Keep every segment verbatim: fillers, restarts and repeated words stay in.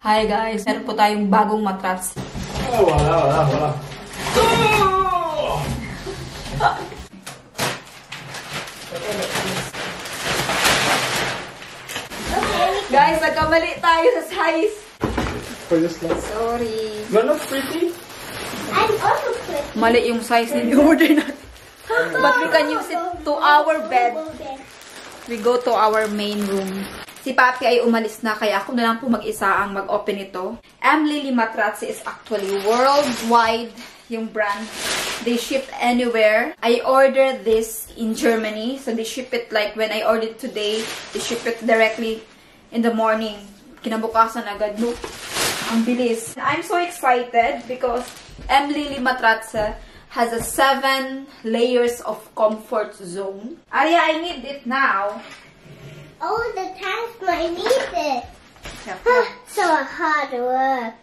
Hi guys, meron po tayong bagong matras. Oh, wala, wala, wala. Guys, nagkamali tayo sa size. For this one. Sorry. You're not pretty? I'm also pretty. Mali yung size na order natin. But we can use it to our bed. We go to our main room. Si Papi ay umalis na, kaya ako na lang po mag-isa ang mag-open ito. M. Lily Matratze is actually worldwide yung brand. They ship anywhere. I ordered this in Germany. So they ship it like when I ordered today, they ship it directly in the morning. Kinabukasan agad. No? Ang bilis. I'm so excited because M. Lily Matratze has a seven layers of comfort zone. Arya, I need it now. Oh, the task I need it. Yeah. So hard work.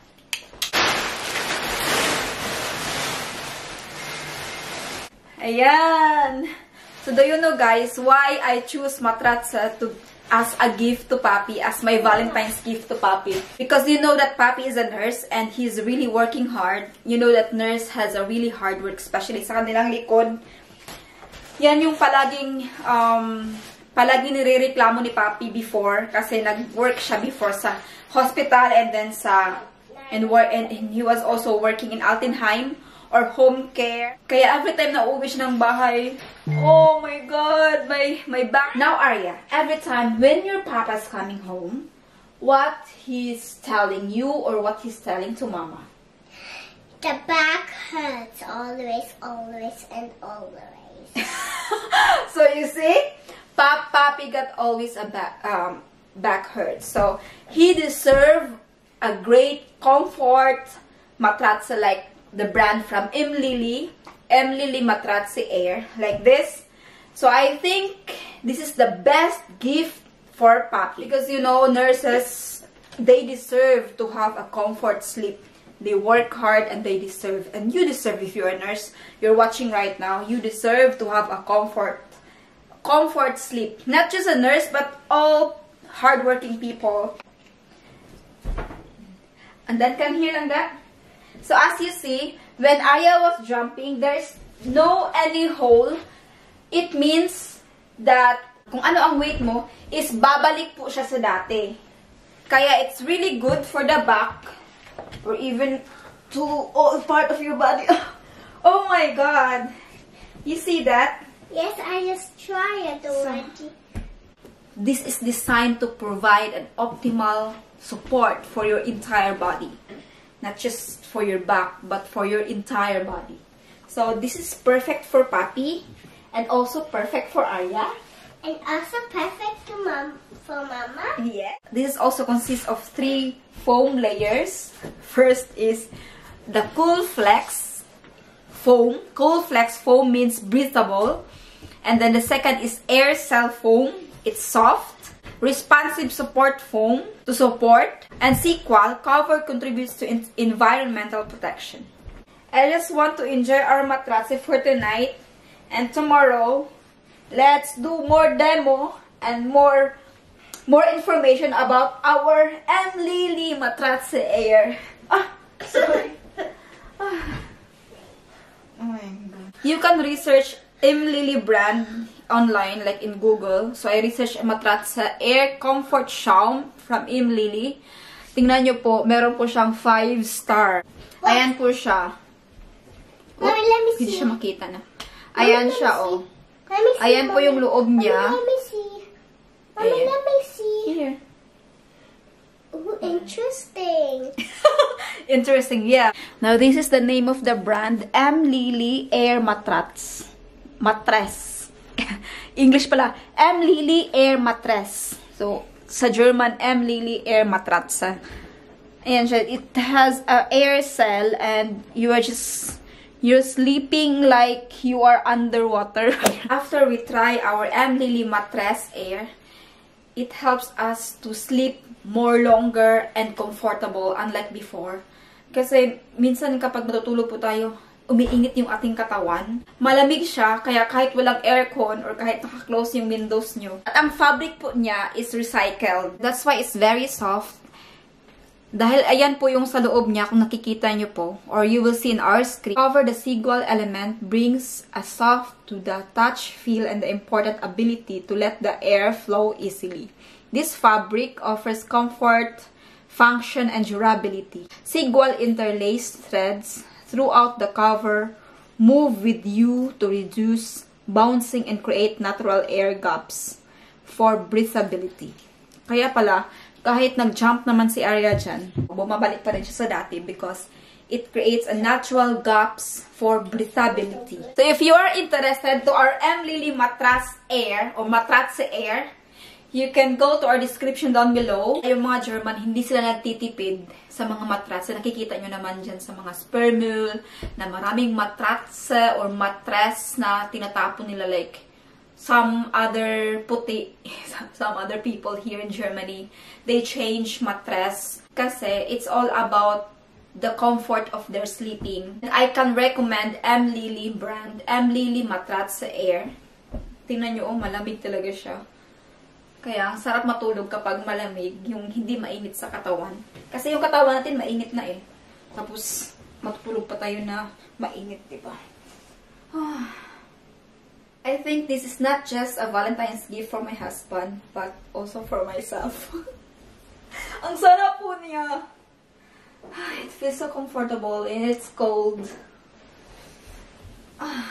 Ayan. So, do you know guys why I choose Matratze to as a gift to Papi, as my Valentine's gift to Papi? Because you know that Papi is a nurse and he's really working hard. You know that nurse has a really hard work, especially sa kanilang likod. Yan yung palaging um, palagi nirereklamo ni Papi before kasi nag-work siya before sa hospital and then sa and, work, and, and he was also working in Altenheim or home care. Kaya every time na uwi siya ng bahay, oh my God, my, my back. Now, Arya, every time when your papa's coming home, what he's telling you or what he's telling to Mama? The back hurts always, always, and always. So, you see? Pap Papi got always a back, um, back hurt. So, he deserved a great comfort matratze like the brand from M. Lily. M. Lily Matratze Air. Like this. So, I think this is the best gift for Papi. Because, you know, nurses, they deserve to have a comfort sleep. They work hard and they deserve. And you deserve, if you're a nurse, you're watching right now, you deserve to have a comfort comfort sleep. Not just a nurse, but all hardworking people. And then come here lang that. So as you see, when Arya was jumping, there's no any hole. It means that kung ano ang weight mo, is babalik po siya sa dati. Kaya it's really good for the back or even to all part of your body. Oh my God. You see that? Yes, I just tried it already. This is designed to provide an optimal support for your entire body. Not just for your back, but for your entire body. So, this is perfect for Papi. And also perfect for Arya. And also perfect to mom, for Mama. Yeah. This also consists of three foam layers. First is the Cool Flex foam. Cool Flex foam means breathable. And then the second is Air Cell foam. It's soft. Responsive support foam to support. And Sequal cover contributes to environmental protection. I just want to enjoy our matratze for tonight. And tomorrow, let's do more demo and more more information about our M. Lily Matratze Air. Ah, sorry. Ah. Oh my God. You can research M. Lily brand online, like in Google. So, I researched Matratze Air Comfort Shaum from M. Lily. Tingnan nyo po, meron po siyang five star. Ayan po siya. Oh, Mommy, let me see. hindi siya makita na. Ayan Mommy, siya, let me oh. see. Let me see, Ayan po Mommy. yung loob niya. Mommy, let me see. Mommy, Ayan. let me see. Here. Ooh, interesting. Interesting, yeah. Now, this is the name of the brand, M. Lily Air Matratze. Mattress. English pala. M. Lily Air Mattress. So, sa German, M. Lily Air Matratze. Ayan siya. It has a air cell and you are just, you're sleeping like you are underwater. After we try our M. Lily Mattress Air, it helps us to sleep more longer and comfortable unlike before. Kasi minsan kapag natutulog po tayo, umiinit yung ating katawan. Malamig siya, kaya kahit walang aircon or kahit naka-close yung windows nyo. At ang fabric po niya is recycled. That's why it's very soft. Dahil ayan po yung sa loob niya, kung nakikita nyo po, or you will see in our screen. Cover the Sigual element brings a soft to the touch, feel, and the important ability to let the air flow easily. This fabric offers comfort, function, and durability. Sigual interlaced threads throughout the cover move with you to reduce bouncing and create natural air gaps for breathability. Kaya pala, kahit nag-jump naman si Arya dyan, bumabalik pa rin siya sa dati because it creates a natural gaps for breathability. So if you are interested to our M. Lily Matras Air or Matratse Air, you can go to our description down below. Yung mga German, hindi sila nagtitipid sa mga matras. Nakikita nyo naman dyan sa mga spermule na maraming matras or matres na tinatapon nila like some other puti, some other people here in Germany, they change mattress kasi it's all about the comfort of their sleeping. And I can recommend M. Lily brand, M. Lily Matratse Air. Tingnan nyo, oh, malamig talaga siya. Kaya, ang sarap matulog kapag malamig, yung hindi mainit sa katawan. Kasi yung katawan natin mainit na eh. Tapos, matutulog pa tayo na mainit, diba? Ah. I think this is not just a Valentine's gift for my husband, but also for myself. Ang sarap po niya. It feels so comfortable and it's cold. Ah.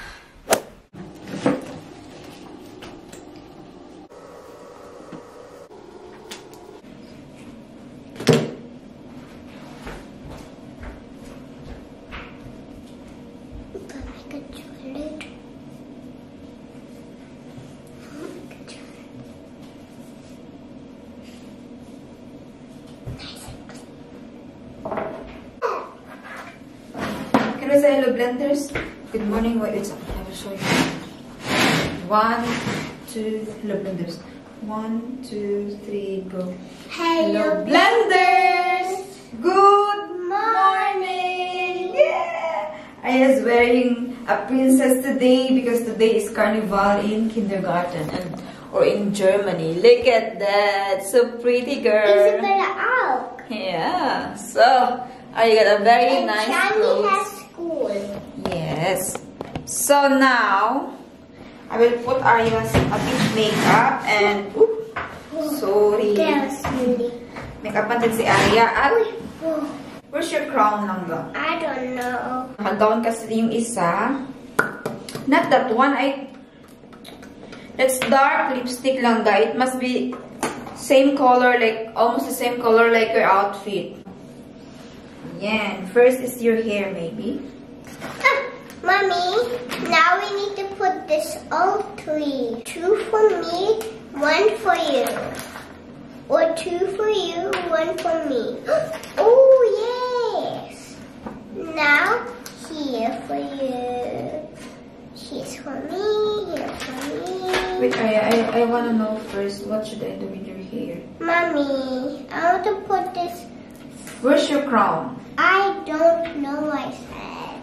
Can I say hello, blenders? Good morning. Wait, it's up. I will show you. One, two, hello, blenders. One, two, three, go. Hello, blenders! Good morning! Yeah! I was wearing a princess today because today is carnival in kindergarten and or in Germany. Look at that! So pretty, girl. Isabella out. Yeah. So, I got a very And nice Johnny clothes. has school. Yes. So now, I will put Arya's a bit makeup and oops, sorry. There's Cindy. Makeup natin si Arya at Uy, oh, where's your crown langga? I don't know. Naka-down kasi yung isa. Not that one. I that's dark lipstick langga. It must be same color, like almost the same color like your outfit. Yeah. First is your hair, maybe. Ah, Mommy, now we need to put this all three. Two for me, one for you. Or two for you, one for me. Oh, yes. Now, here for you. Here's for me, here for me. Wait, I, I, I want to know first, what should I do with your hair? Mommy, I want to put this. Where's your crown? I don't know, I said.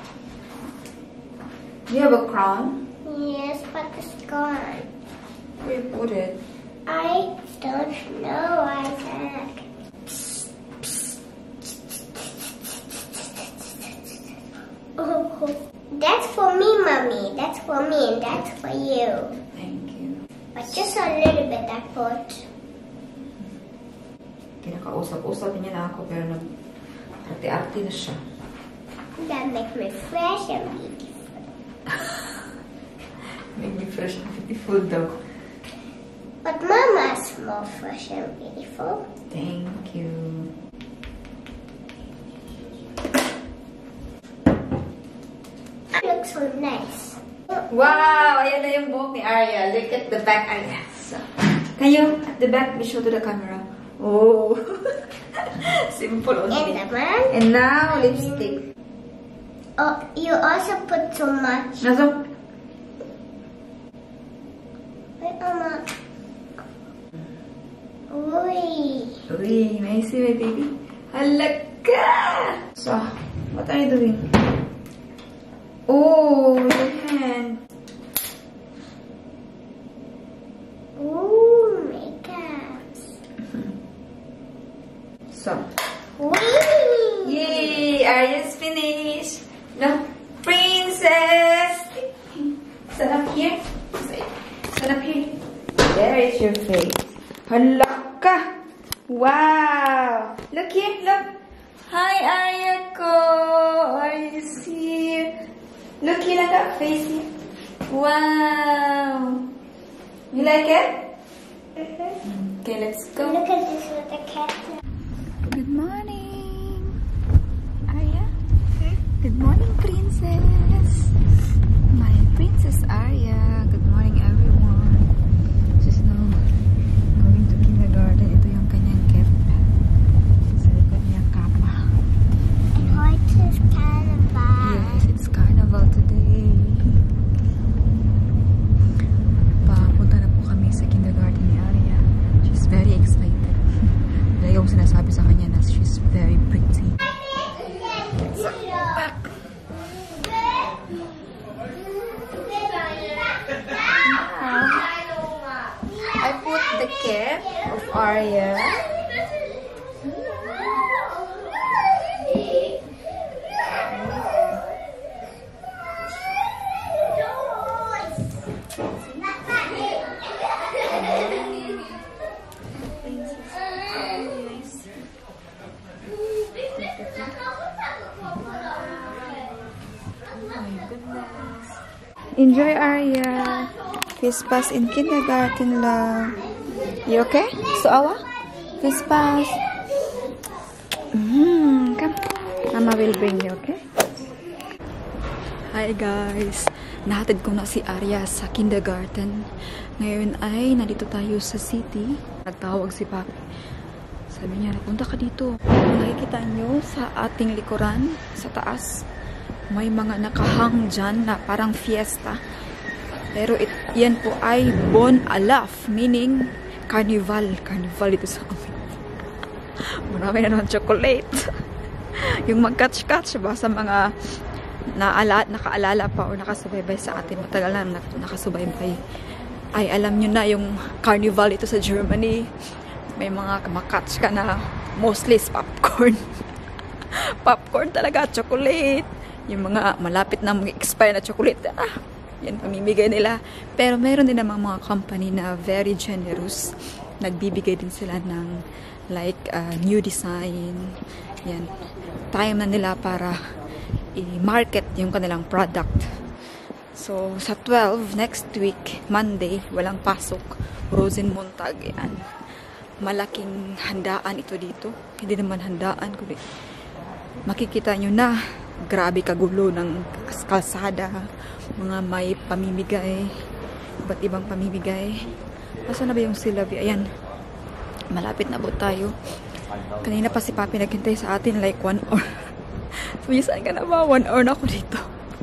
Do you have a crown? Yes, but it's gone. Where you put it? I don't know, I said. Oh, that's for me, Mommy. That's for me, and that's for you. Thank you. But just a little bit, I put. Kinakausap-usap niya na ako, pero nag-arte-arte na siya. That makes me fresh and beautiful. Make me fresh and beautiful daw. But Mama's more fresh and beautiful. Thank you. It looks so nice. Wow! Ayan na yung buhok ni Arya. Look at the back, Arya. So, kayo, at the back, be show to the camera. Oh! Simple only. And the man. And now, lipstick. Oh, you also put so much. Nasa? Wait, Mama. Uy. Uy, may see my baby. Halaka! So, what are you doing? Oh, your hand. Ooh, makeup. So, We Arya's finished. No, princess. Stand up here. Stand up here. There is your face. Hala ka. Wow. Look here, look. Hi, Arya ko. Arya's here. Look here at that face here. Wow. You like it? Mm-hmm. Okay, let's go. Look at this with the cat. Good morning. Arya? Good morning, princess. My princess Arya. Good morning, everyone. She's now going to kindergarten. Ito yung kanyang gift. Sa likod niya, kapa. What is carnival? Yes, it's carnival today. Papunta na po kami sa kindergarten ni Arya. She's very excited. Lagi akong sinasabi sa kanya na she's very pretty. I put the cap of Arya. Enjoy, Arya. Fist pass in kindergarten lang. You okay? So, Awa? Fist pass. Mm, come. Mama will bring you, okay? Hi, guys. Nahatid ko na si Arya sa kindergarten. Ngayon ay nandito tayo sa city. Nagtawag si Papi. Sabi niya, napunta ka dito. Nakikita nyo sa ating likuran, sa taas, may mga nakahang dyan na parang fiesta. Pero it, yan po ay Bon Alaf, meaning carnival. Carnival ito sa amin. Marami na naman chocolate. Yung mag-catch-catch ba sa mga naala, nakaalala pa o nakasubaybay sa atin. Matagal na nakasubaybay. Ay, alam nyo na yung carnival ito sa Germany. May mga makatch ka na mostly popcorn. Popcorn talaga, chocolate. Yung mga malapit na mag-expire na chocolate, ah, yan pamimigay nila. Pero meron din namang mga company na very generous. Nagbibigay din sila ng like uh, new design. Yan. Time na nila para i-market yung kanilang product. So, sa twelve, next week, Monday, walang pasok. Rosenmontag, yan. Malaking handaan ito dito. Hindi naman handaan, kundi makikita nyo na grabe kagulo ng kalsada, mga may pamimigay, iba't ibang pamimigay. Asa na ba yung silabi? Ayan, malapit na po tayo. Kanina pa si Papi naghintay sa atin like one hour. Sabi, saan ka na ba? One hour na ako dito.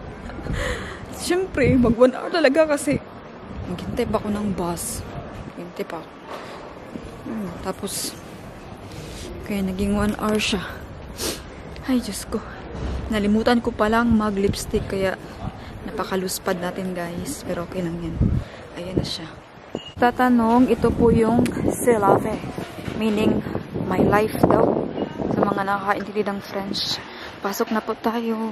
Siyempre, mag one hour talaga kasi naghintay pa ako ng bus. Naghintay pa ako. Hmm, tapos, kaya naging one hour siya. Ay, Diyos ko. Nalimutan ko palang mag-lipstick kaya napakaluspad natin, guys. Pero okay lang yan. Ayan na siya. Tatanong, ito po yung c'est la vie. Meaning, my life daw. Sa mga nakakaintindi ng French. Pasok na po tayo.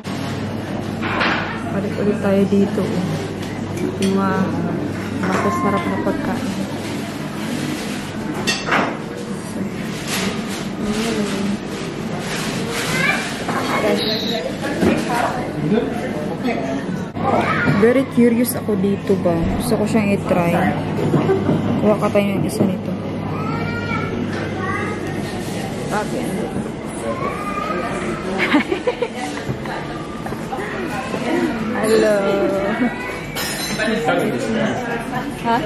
Balik ulit tayo dito. Yung mga masasarap na pagkain. Very curious ako dito ba. Gusto ko siyang i-try. Kuha ka tayo ng isa nito. Papi, ano? Hello. Ha?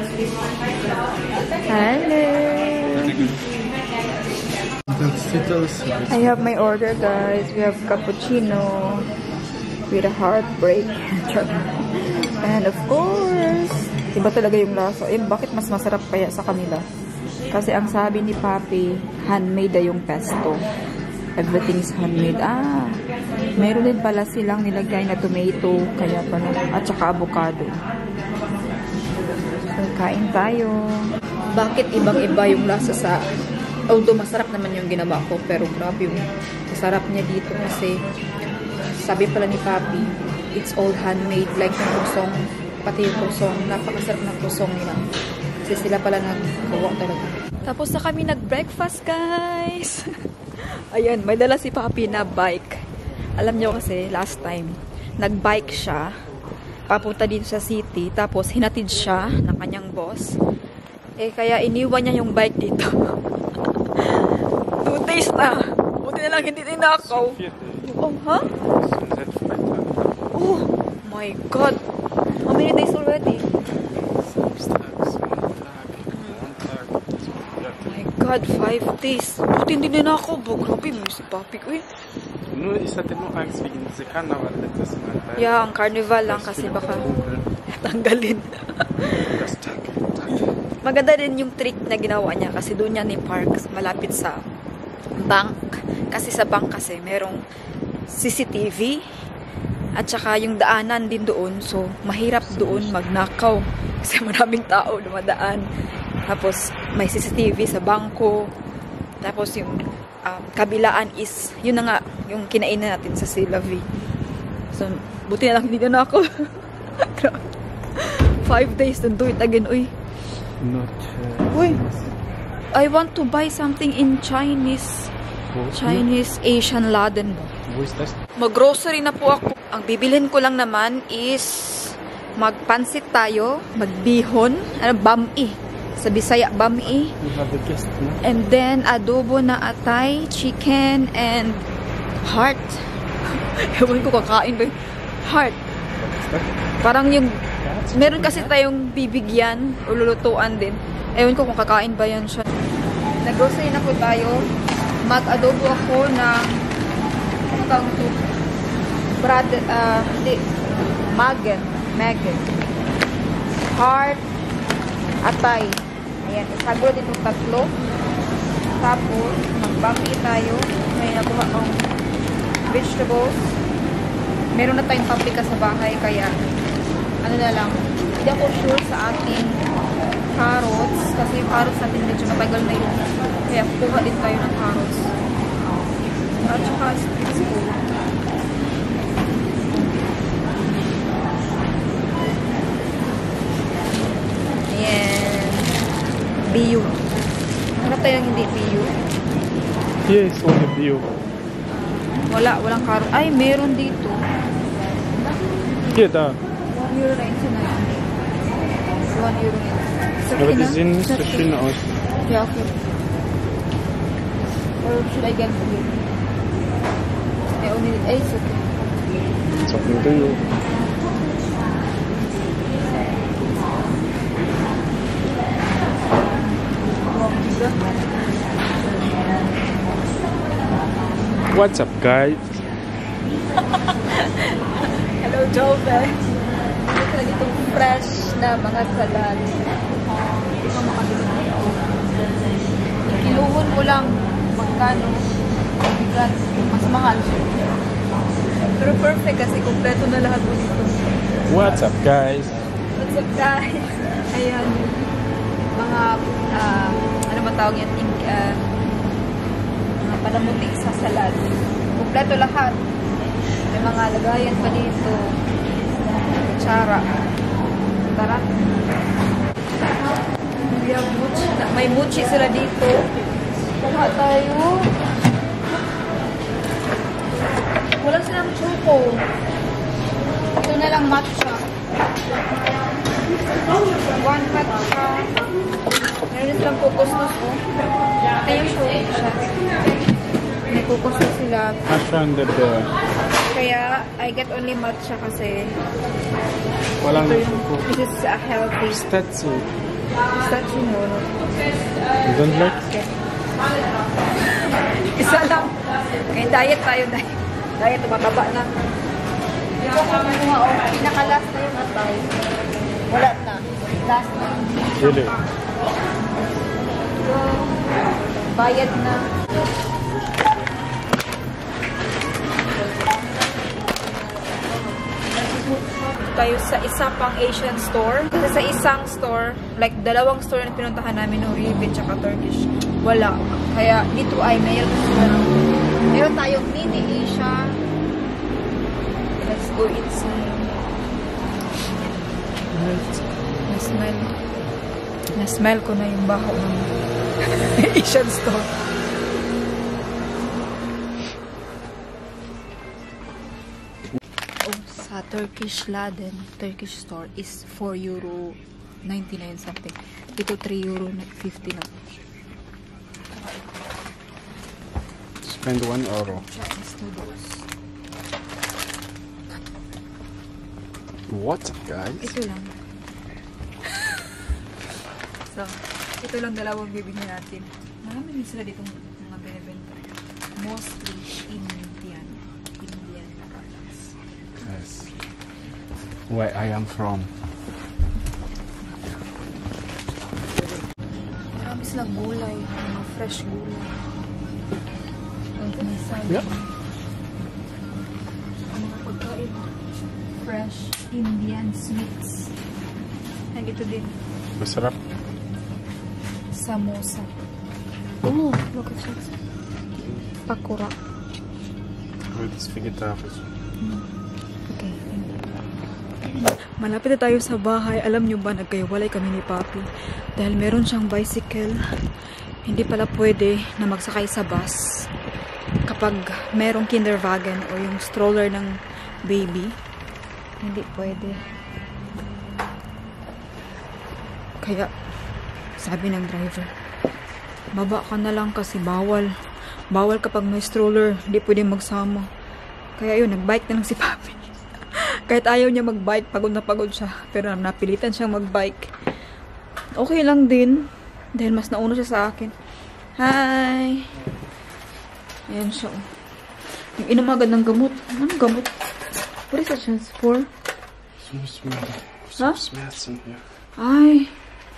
Hello. I have my order, guys. We have cappuccino with a heartbreak. And of course, iba talaga yung lasa. Eh, bakit mas masarap kaya sa kanila? Kasi ang sabi ni Papi, handmade na yung pesto. Everything is handmade. Ah, meron din pala silang nilagay na tomato, kaya pala, at saka avocado. So, kain tayo. Bakit ibang-iba yung lasa sa... Although masarap naman yung ginawa ko, pero grabe yung masarap niya dito kasi sabi pala ni Papi, it's all handmade, like yung kusong, pati yung kusong, napakasarap ng kusong nila. Kasi sila pala naggawa talaga. Tapos na kami nag-breakfast, guys! Ayan, may dala si Papi na bike. Alam nyo kasi, last time, nag-bike siya, papunta dito sa city, tapos hinatid siya ng kanyang boss. Eh, kaya iniwan niya yung bike dito. Two days na. Buti na lang hindi tinakaw. Oh, ha? Huh? Oh, my God. How many days already? My God, five days. Buti hindi tinakaw. Grabe mo si Papi ko eh. Nu ist hatte nur Angst wegen dieser Karneval letztes Mal. Yeah, ang carnival lang kasi baka tanggalin. Maganda din yung trick na ginawa niya kasi doon niya ni park malapit sa bank. Kasi sa bank kasi merong C C T V at saka yung daanan din doon. So, mahirap doon magnakaw kasi maraming tao dumadaan. Tapos, may C C T V sa bangko. Tapos, yung um, kabilaan is, yun na nga, yung kinainan natin sa Silavi. So, buti na lang hindi na ako. Five days to do it again. Uy. Not, uh, Uy. I want to buy something in Chinese. Chinese Asian laden. Wo ist das? Mag-grocery na po ako. Ang bibilhin ko lang naman is magpansit tayo, magbihon, ano, bami. Sa Bisaya, bami. You have a guest, no? And then, adobo na atay, chicken, and heart. Ewan ko kakain ba yung heart. Parang yung, meron kasi tayong bibigyan o lulutuan din. Ewan ko kung kakain ba yan siya. Nag-grocery na po tayo. Mag-adobo ako ng, ano tawag ito? Brad, ah, uh, hindi. Magen. Magen. Heart. Atay. Ayan, isago dito tatlo. Tapos, magbami tayo. May nakuha akong vegetables. Meron na tayong paprika sa bahay, kaya ano na lang, hindi ako sure sa ating carrots. Kasi yung carrots natin medyo matagal na yun. Kaya kuha din tayo ng carrots. At saka spring school. Ayan. Biyu. Ano tayong hindi biyu? Hier ist ohne Bio. Wala, walang carrot. Ay, meron dito. Hier, da. one euro ninety-nine. one euro. Aber die sehen nicht so schön aus. Ja, okay. Or should I get you? I only need eight, okay. It's auch ein Bio. What's up, guys? Hello, Jove. Ito na ditong fresh na mga salad. Ikiluhon mo lang magkano. Bigat. Mas mahal. Pero perfect kasi kompleto na lahat mo dito. What's up, guys? What's up, guys? Ayan. Mga, uh, ano ba tawag yan? Uh, mga panamuti sa salad. Kompleto lahat. May mga lagayan pa dito. Kutsara. Tara. We have mochi. May mochi sila dito. Kuha tayo. Wala silang choco. Ito na lang matcha. One matcha. Meron silang kokosnos, oh. Ito yung show siya. May kokosnos sila. Matcha and the bear. Kaya, I get only matcha kasi Walang ito yung, choco. this is a healthy. Statsu. Statue mo, no? You don't like? Okay. Isa lang. Okay, diet tayo, diet. Diet, tumataba na. Ito ko kumuha, oh. Pinaka-last na yung atay. Wala na. Last na. Really? So, bayad na. Tayo sa isa pang Asian store. Kasi sa isang store, like dalawang store na pinuntahan namin, Arabian tsaka Turkish, wala. Kaya dito ay mayroon sila. Meron tayong mini Asia. go inside. Na-smell. Na-smell ko na yung baho ng Asian store. Oh, sa Turkish Laden, Turkish store is four euro ninety-nine something. Dito three euro fifty na. Spend one euro. Chinese noodles. What, guys? Ito lang. So, ito lang dalawang bibili natin. Marami din sila dito mga binibenta. Mostly Indian. Indian products. Yes. Where I am from. Marami silang gulay. Mga fresh gulay. Ang kumisay. Yep. Mga pagkain. Fresh Indian sweets. Ay, ito din. Masarap. Samosa. Oh, look at this. Pakura. With vegetarisch. Okay. Malapit na tayo sa bahay. Alam nyo ba, nagkaiwalay kami ni Papi. Dahil meron siyang bicycle. Hindi pala pwede na magsakay sa bus kapag merong kinderwagen o yung stroller ng baby. Hindi pwede. Kaya, sabi ng driver, baba ka na lang kasi bawal. Bawal kapag may stroller. Hindi pwede magsama. Kaya yun, nagbike na lang si Papi. Kahit ayaw niya magbike, pagod na pagod siya. Pero napilitan siyang magbike. Okay lang din. Dahil mas nauna siya sa akin. Hi! Ayan siya. Yung inamagad ng gamot. Anong gamot? What is that chance for? Some smell. Huh? Some smells in here. Ay!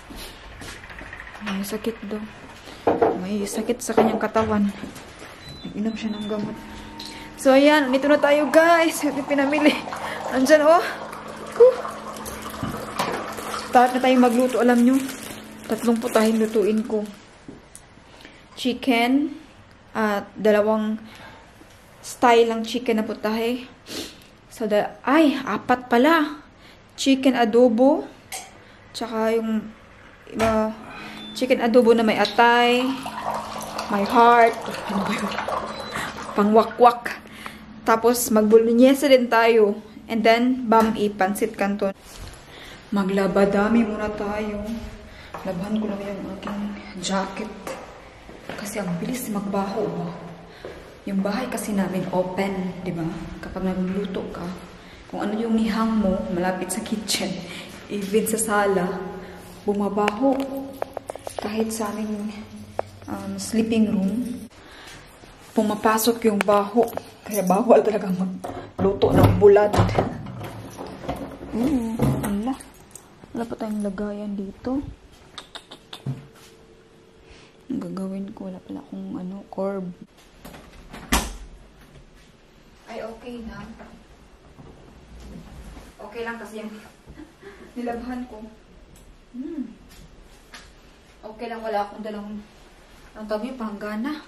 May sakit daw. May sakit sa kanyang katawan. Nag-inom siya ng gamot. So, ayan. Nito na tayo, guys. Yung pinamili. Andyan, oh. Whew. Start na tayong magluto. Alam nyo, tatlong putahin lutuin ko. Chicken. At dalawang style ng chicken na putahe. So, the, ay, apat pala. Chicken adobo. Tsaka yung uh, chicken adobo na may atay, may heart, pangwakwak. Tapos, mag-bolognese din tayo. And then, bami, pansit canton. Maglabadami muna tayo. Labahan ko lang yung aking jacket. Kasi ang bilis magbaho ba. Yung bahay kasi namin open, di ba? Kapag nagluluto ka, kung ano yung nihang mo, malapit sa kitchen, even sa sala, bumabaho. Kahit sa aming um, sleeping room, pumapasok yung baho. Kaya bawal talaga magluto ng bulad. Mm, wala. Wala pa tayong lagayan dito. Ang gagawin ko, wala pala akong ano, corb. Ay, okay na. Okay lang kasi yung nilabhan ko. Hmm. Okay lang, wala akong dalang ang tawag yung panggana.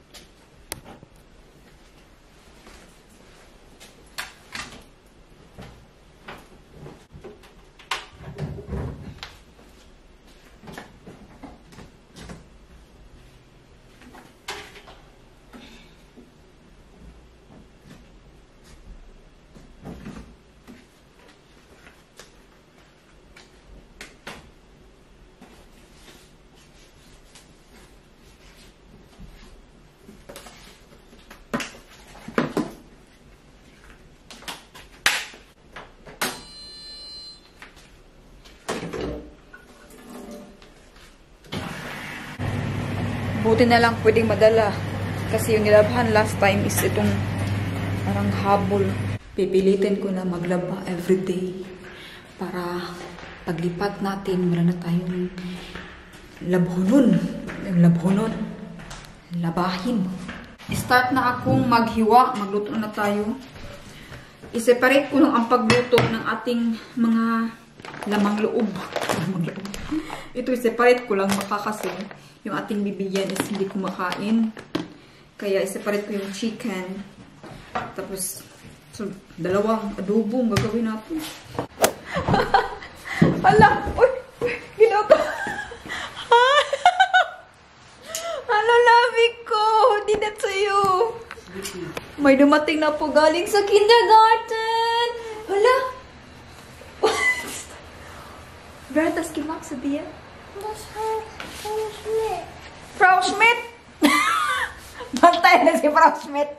Buti na lang pwedeng madala. Kasi yung nilabhan last time is itong parang habol. Pipilitin ko na maglaba everyday. Para paglipat natin, wala na tayong labhonon. Yung labhonon. Labahin. Start na akong maghiwa. Magluto na tayo. I-separate ko lang ang pagluto ng ating mga lamang loob. Lamang loob. Ito i-separate ko lang baka kasi yung ating bibigyan is hindi kumakain. Kaya i-separate ko yung chicken. Tapos So, dalawang adobo ang gagawin natin. Ala! Uy! Uy! Ginoko! Ano, labi ko? Hindi na sa'yo. May dumating na po galing sa kindergarten. Hala! Veritas kimak sa diya? That's her, Frau Schmidt. Frau Schmidt! Bantay na si Frau Schmidt.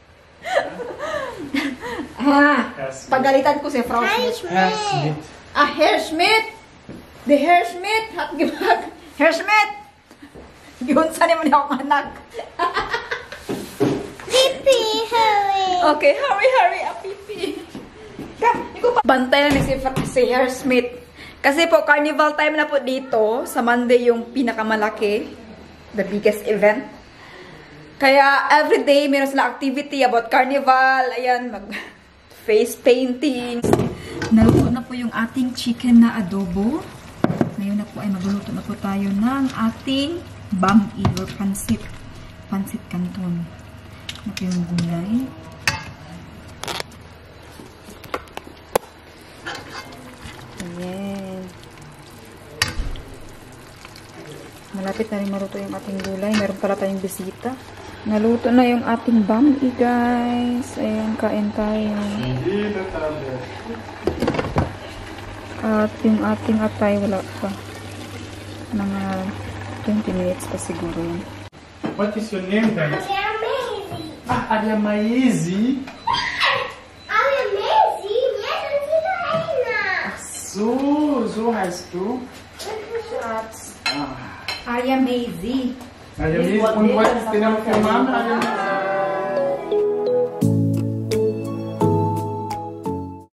Ah, pagalitan ko si Frau Hi, Schmidt. Schmidt. Ah, Herr Schmidt! The Herr Schmidt! Hat gemacht! Herr Schmidt! Yun, saan naman ako anak? Pipi, hurry. Okay, hurry, hurry up, Pipi. Come, ikaw pa. Bantay na ni si, si Herr Schmidt. Kasi po, carnival time na po dito. Sa Monday yung pinakamalaki. The biggest event. Kaya, everyday, meron sila activity about carnival. Ayan, mag face painting. Naluto na po yung ating chicken na adobo. Ngayon na po ay magluluto na po tayo ng ating bami or pansit. Pansit canton. Ito po yung gulay. Ayan. Malapit na rin maluto yung ating gulay. Meron pala tayong bisita. Naluto na yung ating bami, guys. Ayan, kain tayo. At yung ating atay, wala pa. Mga twenty minutes pa siguro yan. What is your name, guys? They're amazing. Ah, Alia Maizi. I'm amazing. Yes, I'm Sirena. So, so heißt du? Schatz. Ah. Arya Maisie. Alia Maizi. Und was ist der Name von Mama? Alia Maizi.